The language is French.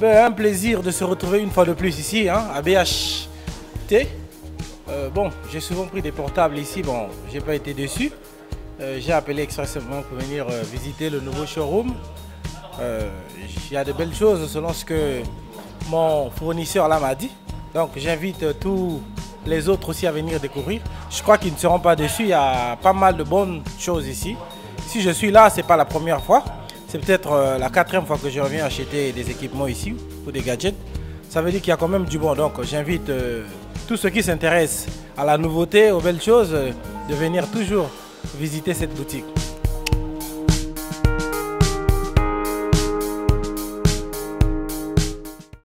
fait un plaisir de se retrouver une fois de plus ici, hein, à BHT. Bon, j'ai souvent pris des portables ici, bon, j'ai pas été déçu. J'ai appelé expressément pour venir visiter le nouveau showroom. Il y a de belles choses selon ce que mon fournisseur là m'a dit. Donc j'invite tous les autres aussi à venir découvrir. Je crois qu'ils ne seront pas déçus, il y a pas mal de bonnes choses ici. Si je suis là, ce n'est pas la première fois. C'est peut-être la 4e fois que je reviens acheter des équipements ici ou des gadgets. Ça veut dire qu'il y a quand même du bon. Donc j'invite tous ceux qui s'intéressent à la nouveauté, aux belles choses, de venir toujours visiter cette boutique.